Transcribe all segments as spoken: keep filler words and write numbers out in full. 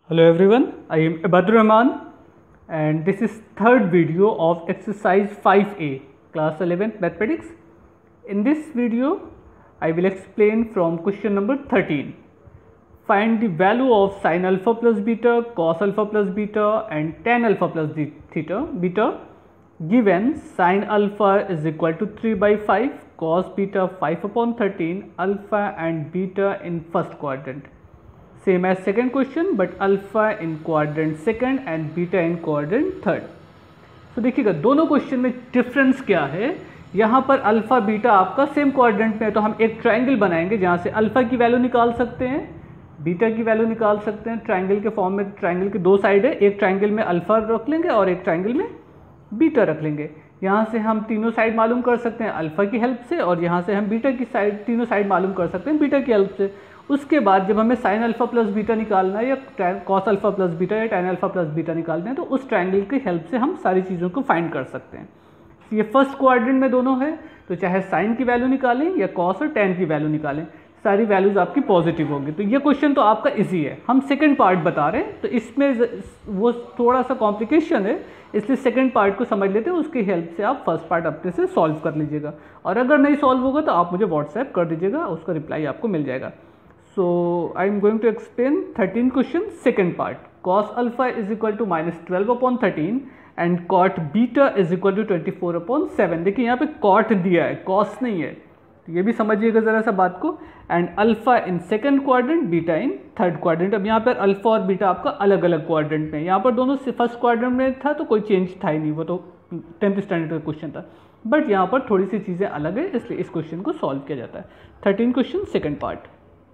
Hello everyone, I am Abad Rahman and this is third video of exercise five A, class eleven mathematics. In this video, I will explain from question number thirteen. Find the value of sin alpha plus beta, cos alpha plus beta and tan alpha plus theta beta given sin alpha is equal to three by five, cos beta five upon thirteen, alpha and beta in first quadrant. Same as second question but alpha in quadrant second and beta in quadrant third. तो देखिएगा दोनों question में difference क्या है। यहाँ पर alpha beta आपका same quadrant में है तो हम एक ट्रायंगल बनाएंगे जहाँ से अल्फा की वैल्यू निकाल सकते हैं, बीटा की वैल्यू निकाल सकते हैं। ट्रायंगल के फॉर्म में ट्रायंगल की दो साइड है, एक ट्रायंगल में अल्फा रख लेंगे और एक ट्रायंगल में बीटा रख लेंगे। यहाँ से हम तीनों साइड मालूम कर सकते हैं अल्फा की हेल्प से और यहाँ से हम बीटा की साइड तीनों साइड मालूम कर सकते हैं बीटा की हेल्प से। उसके बाद जब हमें साइन अल्फा प्लस बीटा निकालना है या कॉस अल्फा प्लस बीटा या टैन अल्फा प्लस बीटा निकालना है तो उस ट्रायंगल की हेल्प से हम सारी चीज़ों को फाइंड कर सकते हैं। ये फर्स्ट क्वाड्रेंट में दोनों है तो चाहे साइन की वैल्यू निकालें या कॉस और टैन की वैल्यू निकालें, सारी वैल्यूज आपकी पॉजिटिव होगी। तो ये क्वेश्चन तो आपका इजी है। हम सेकंड पार्ट बता रहे हैं तो इसमें वो थोड़ा सा कॉम्प्लिकेशन है, इसलिए सेकंड पार्ट को समझ लेते हैं, उसकी हेल्प से आप फर्स्ट पार्ट अपने से सॉल्व कर लीजिएगा। और अगर नहीं सॉल्व होगा तो आप मुझे व्हाट्सएप कर दीजिएगा, उसका रिप्लाई आपको मिल जाएगा। So I am going to explain thirteen question second part. Cos alpha is equal to minus twelve upon thirteen and cot beta is equal to twenty-four upon seven. देखिए यहाँ पे cot दिया है, cos नहीं है, तो ये भी समझिएगा ज़रा सा बात को। And alpha in second quadrant, beta in third quadrant. अब यहाँ पर alpha और beta आपका अलग अलग quadrant में, यहाँ पर दोनों से फर्स्ट quadrant में था तो कोई चेंज था ही नहीं, वो तो टेंथ स्टैंडर्ड का क्वेश्चन था। बट यहाँ पर थोड़ी सी चीज़ें अलग है इसलिए इस क्वेश्चन को सॉल्व किया जाता है। Thirteen question second part.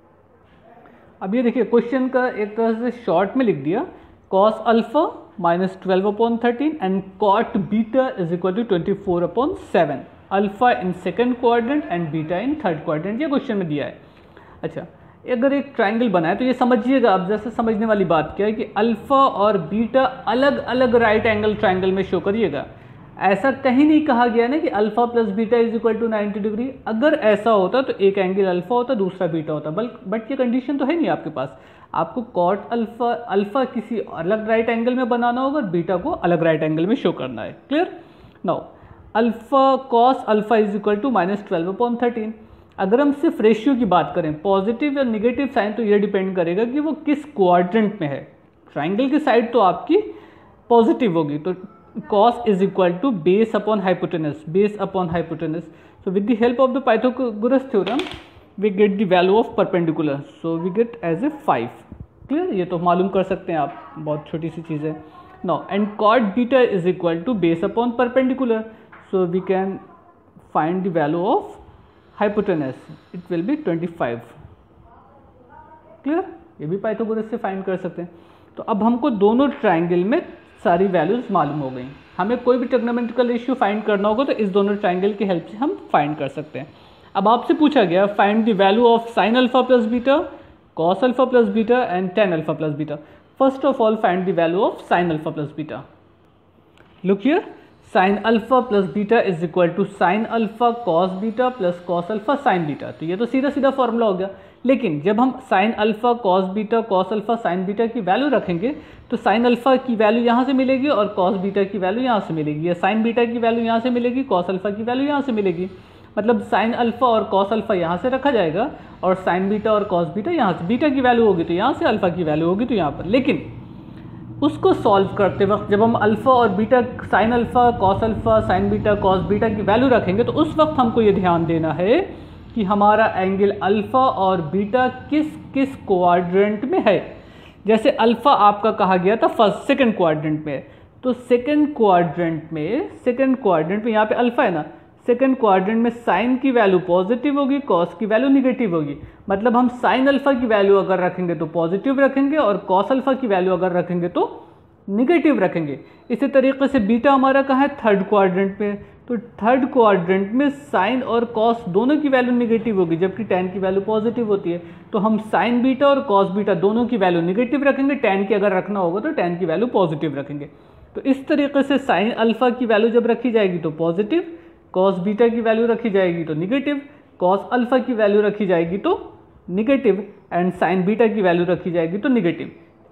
अब ये देखिए क्वेश्चन का एक तरह से शॉर्ट में लिख दिया, cos alpha minus twelve upon thirteen and cot beta is equal to twenty four upon seven, alpha in second quadrant and beta in third quadrant, ये क्वेश्चन में दिया है। अच्छा, अगर एक ट्राइंगल बनाए तो ये समझिएगा, अब जैसे समझने वाली बात क्या है कि अल्फा और बीटा अलग अलग राइट एंगल ट्राइंगल में शो करिएगा। ऐसा कहीं नहीं कहा गया ना कि alpha plus beta is equal to ninety degree. अगर ऐसा होता तो एक एंगल अल्फा होता दूसरा बीटा होता, बल बट ये कंडीशन तो है नहीं आपके पास। आपको कॉट अल्फा अल्फा किसी अलग राइट एंगल में बनाना होगा और बीटा को अलग राइट एंगल में शो करना है। Clear? Now alpha cos alpha is equal to minus twelve upon thirteen. अगर हम सिर्फ रेशियो की बात करें, पॉजिटिव या निगेटिव साइन, तो ये डिपेंड करेगा कि वो किस क्वाड्रेंट में है। ट्राइंगल की साइड तो आपकी पॉजिटिव होगी, तो cos is equal to base upon hypotenuse, base upon hypotenuse. So with the help of the Pythagoras theorem, we get the value of perpendicular. So we get as a five. Clear? ये तो मालूम कर सकते हैं आप, बहुत छोटी सी चीज़ है। Now and cot beta is equal to base upon perpendicular. So we can find the value of hypotenuse. It will be twenty-five. Clear? ये भी पाइथागोरस से फाइंड कर सकते हैं। तो अब हमको दोनों ट्राइंगल में सारी वैल्यूज मालूम हो गई। हमें कोई भी ट्रिग्नोमेट्रिकल रेशियो फाइंड करना होगा तो इस दोनों ट्राइंगल की हेल्प से हम फाइंड कर सकते हैं। अब आपसे पूछा गया find the value of sine alpha plus beta, cos alpha plus beta and tan alpha plus beta. First of all find the value of sine alpha plus beta. Look here, sine alpha plus beta is equal to sine alpha cos beta plus cos alpha sine beta. तो ये तो सीधा सीधा formula हो गया। लेकिन जब हम sine alpha cos beta cos alpha sine beta की वैल्यू रखेंगे तो साइन अल्फा की वैल्यू यहाँ से मिलेगी और कॉस बीटा की वैल्यू यहाँ से मिलेगी, या साइन बीटा की वैल्यू यहाँ से मिलेगी, कॉस अल्फा की वैल्यू यहाँ से मिलेगी। मतलब साइन अल्फा और कॉस अल्फा यहाँ से रखा जाएगा और साइन बीटा और कॉस बीटा यहाँ से। बीटा की वैल्यू होगी तो यहाँ से, अल्फा की वैल्यू होगी तो यहाँ पर। लेकिन उसको सॉल्व करते वक्त जब हम अल्फा और beta, sine alpha cos alpha sine beta cos beta की वैल्यू रखेंगे तो उस वक्त हमको ये ध्यान देना है कि हमारा एंगल अल्फा और बीटा किस किस क्वाड्रेंट में है। जैसे अल्फा आपका कहा गया था फर्स्ट सेकंड क्वाड्रेंट में, तो सेकंड क्वाड्रेंट में सेकंड क्वाड्रेंट में यहाँ पे अल्फा है ना, सेकंड क्वाड्रेंट में साइन की वैल्यू पॉजिटिव होगी, कॉस की वैल्यू निगेटिव होगी। मतलब हम साइन अल्फा की वैल्यू अगर रखेंगे तो पॉजिटिव रखेंगे और कॉस अल्फा की वैल्यू अगर रखेंगे तो निगेटिव रखेंगे। इसी तरीके से बीटा हमारा कहाँ है, थर्ड क्वाड्रेंट में, तो थर्ड क्वाड्रेंट में साइन और कॉस दोनों की वैल्यू निगेटिव होगी जबकि टैन की वैल्यू पॉजिटिव होती है। तो हम साइन बीटा और कॉस बीटा दोनों की वैल्यू निगेटिव रखेंगे, टैन की अगर रखना होगा तो टैन की वैल्यू पॉजिटिव रखेंगे। तो इस तरीके से साइन अल्फा की वैल्यू जब रखी जाएगी तो पॉजिटिव, कॉस बीटा की वैल्यू रखी जाएगी तो निगेटिव, कॉस अल्फा की वैल्यू रखी जाएगी तो निगेटिव एंड साइन बीटा की वैल्यू रखी जाएगी तो निगेटिव।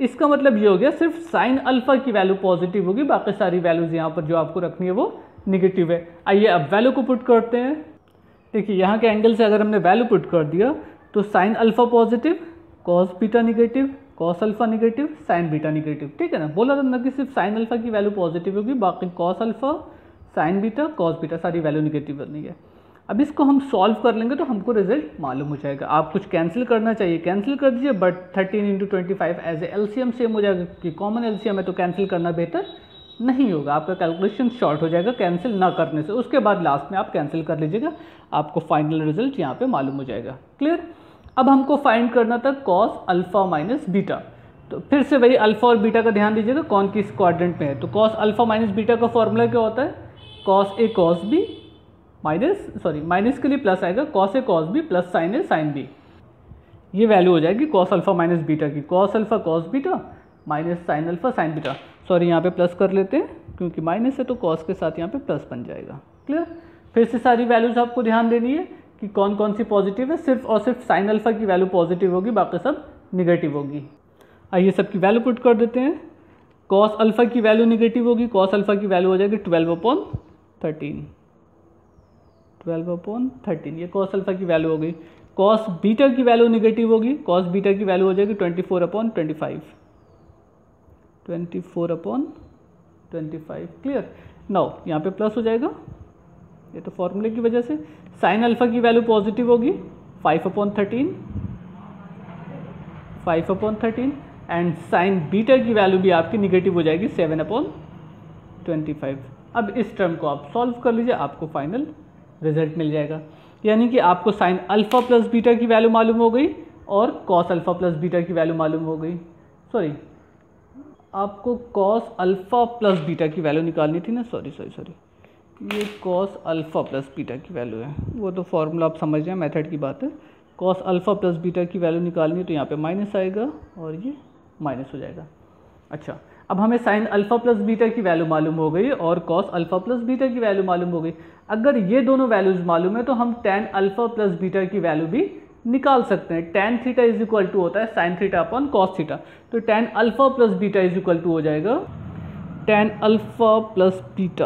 इसका मतलब ये हो गया सिर्फ साइन अल्फा की वैल्यू पॉजिटिव होगी, बाकी सारी वैल्यूज यहाँ पर जो आपको रखनी है वो निगेटिव है। आइए अब वैल्यू को पुट करते हैं। देखिए यहाँ के एंगल से अगर हमने वैल्यू पुट कर दिया तो sine alpha positive, cos beta negative, cos alpha negative, sine beta negative, ठीक है ना। बोला था ना कि सिर्फ साइन अल्फा की वैल्यू पॉजिटिव होगी, बाकी cos alpha, sine beta, cos beta सारी वैल्यू निगेटिव बननी है। अब इसको हम सॉल्व कर लेंगे तो हमको रिजल्ट मालूम हो जाएगा। आप कुछ कैंसिल करना चाहिए कैंसिल कर दीजिए, but thirteen into twenty five as a LCM same हो जाएगा कि कॉमन एलसीएम है तो कैंसिल करना बेहतर नहीं होगा, आपका कैलकुलेशन शॉर्ट हो जाएगा कैंसिल ना करने से। उसके बाद लास्ट में आप कैंसिल कर लीजिएगा, आपको फाइनल रिजल्ट यहाँ पे मालूम हो जाएगा। क्लियर। अब हमको फाइंड करना था कॉस अल्फा माइनस बीटा, तो फिर से वही अल्फा और बीटा का ध्यान दीजिएगा कौन किस क्वाड्रेंट में है। तो कॉस अल्फा माइनस बीटा का फॉर्मूला क्या होता है, cos A cos B minus sorry minus के लिए प्लस आएगा, cos A cos B plus sine A sine B. ये वैल्यू हो जाएगी कॉस अल्फा माइनस बीटा की, cos alpha cos beta minus sine alpha sine beta. Sorry यहाँ पे plus कर लेते हैं क्योंकि माइनस है तो कॉस के साथ यहाँ पे प्लस बन जाएगा। क्लियर। फिर से सारी वैल्यूज आपको ध्यान देनी है कि कौन कौन सी पॉजिटिव है, सिर्फ और सिर्फ साइन अल्फा की वैल्यू पॉजिटिव होगी, बाकी सब निगेटिव होगी। आइए सबकी वैल्यू पुट कर देते हैं। कॉस अल्फा की वैल्यू निगेटिव होगी, कॉस अल्फा की वैल्यू हो जाएगी twelve upon thirteen, twelve upon thirteen, ये कॉस अल्फा की वैल्यू हो गई। कॉस बीटा की वैल्यू निगेटिव होगी, कॉस बीटा की वैल्यू हो जाएगी twenty four upon twenty five, twenty four upon twenty five. Clear. Now यहाँ पे प्लस हो जाएगा, ये तो फॉर्मूले की वजह से। साइन अल्फा की वैल्यू पॉजिटिव होगी, five upon thirteen, five upon thirteen, and sine beta की वैल्यू भी आपकी निगेटिव हो जाएगी, सेवन अपॉन ट्वेंटी फाइव। अब इस टर्म को आप सॉल्व कर लीजिए, आपको फाइनल रिजल्ट मिल जाएगा। यानी कि आपको साइन अल्फा प्लस बीटा की वैल्यू मालूम हो गई और कॉस अल्फा प्लस बीटा की वैल्यू मालूम हो गई। सॉरी, आपको कॉस अल्फा प्लस बीटा की वैल्यू निकालनी थी ना, सॉरी सॉरी सॉरी ये कॉस अल्फा प्लस बीटा की वैल्यू है, वो तो फॉर्मूला आप समझ जाए, मेथड की बात है। कॉस अल्फा प्लस बीटा की वैल्यू निकालनी है तो यहाँ पे माइनस आएगा और ये माइनस हो जाएगा। अच्छा, अब हमें साइन अल्फा प्लस बीटा की वैल्यू मालूम हो गई और कॉस अल्फा प्लस बीटा की वैल्यू मालूम हो गई। अगर ये दोनों वैल्यूज मालूम है तो हम टैन अल्फा प्लस बीटा की वैल्यू भी निकाल सकते हैं। Tan theta is equal to होता है sine theta upon cos theta, तो tan alpha plus beta is equal to हो जाएगा tan alpha plus beta,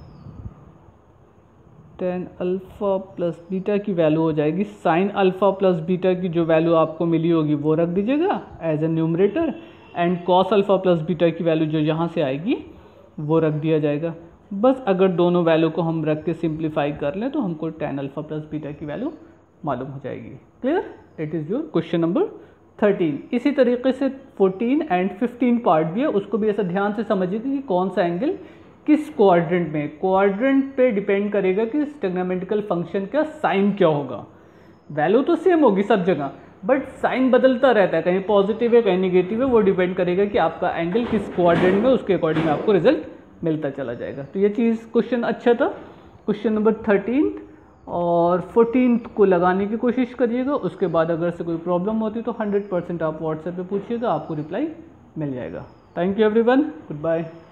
tan alpha plus beta की वैल्यू हो जाएगी साइन अल्फा प्लस बीटा की जो वैल्यू आपको मिली होगी वो रख दीजिएगा as a numerator, and cos alpha plus beta की वैल्यू जो यहाँ से आएगी वो रख दिया जाएगा। बस अगर दोनों वैल्यू को हम रख के सिंप्लीफाई कर लें तो हमको टैन अल्फा प्लस बीटा की वैल्यू मालूम हो जाएगी। Clear. It is your question number thirteen. इसी तरीके से फोर्टीन एंड फिफ्टीन पार्ट भी है, उसको भी ऐसा ध्यान से समझिए कि कौन सा एंगल किस क्वाड्रेंट में। क्वाड्रेंट पे डिपेंड करेगा कि ट्रिग्नोमेट्रिकल फंक्शन का साइन क्या होगा। वैल्यू तो सेम होगी सब जगह, बट साइन बदलता रहता है, कहीं पॉजिटिव है कहीं निगेटिव है, वो डिपेंड करेगा कि आपका एंगल किस क्वाड्रेंट में, उसके अकॉर्डिंग आपको रिजल्ट मिलता चला जाएगा। तो ये चीज़ क्वेश्चन अच्छा था, क्वेश्चन नंबर थर्टीन और फोर्टीन को लगाने की कोशिश करिएगा। उसके बाद अगर से कोई प्रॉब्लम होती तो हंड्रेड परसेंट आप व्हाट्सएप पे पूछिएगा, आपको रिप्लाई मिल जाएगा। Thank you everyone, good bye.